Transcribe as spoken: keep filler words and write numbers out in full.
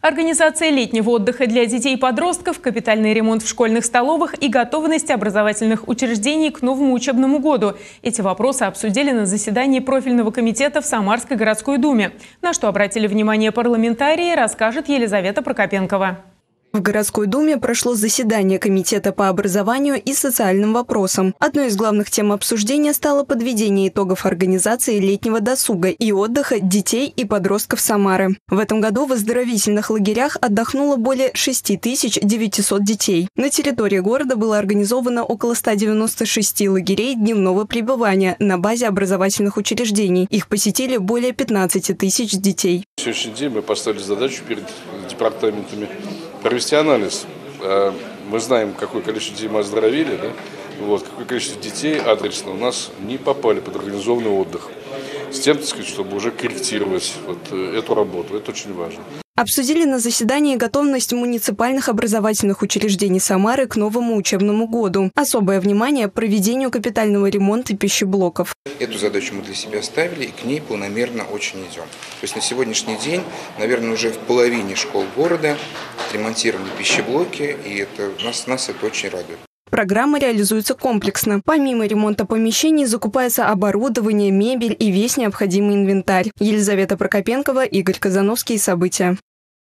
Организация летнего отдыха для детей и подростков, капитальный ремонт в школьных столовых и готовность образовательных учреждений к новому учебному году. Эти вопросы обсудили на заседании профильного комитета в Самарской городской думе. На что обратили внимание парламентарии, расскажет Елизавета Прокопенкова. В городской думе прошло заседание комитета по образованию и социальным вопросам. Одной из главных тем обсуждения стало подведение итогов организации летнего досуга и отдыха детей и подростков Самары. В этом году в оздоровительных лагерях отдохнуло более шести тысяч девятисот детей. На территории города было организовано около ста девяноста шести лагерей дневного пребывания на базе образовательных учреждений. Их посетили более пятнадцати тысяч детей. На сегодняшний день мы поставили задачу перед департаментами провести анализ. Мы знаем, какое количество детей мы оздоровили, да? Вот, какое количество детей адресно у нас не попали под организованный отдых. С тем, так сказать, чтобы уже корректировать вот эту работу. Это очень важно. Обсудили на заседании готовность муниципальных образовательных учреждений Самары к новому учебному году. Особое внимание – проведению капитального ремонта пищеблоков. Эту задачу мы для себя ставили и к ней планомерно очень идем. То есть на сегодняшний день, наверное, уже в половине школ города ремонтированы пищеблоки, и это, нас, нас это очень радует. Программа реализуется комплексно. Помимо ремонта помещений закупается оборудование, мебель и весь необходимый инвентарь. Елизавета Прокопенкова, Игорь Казановский. События.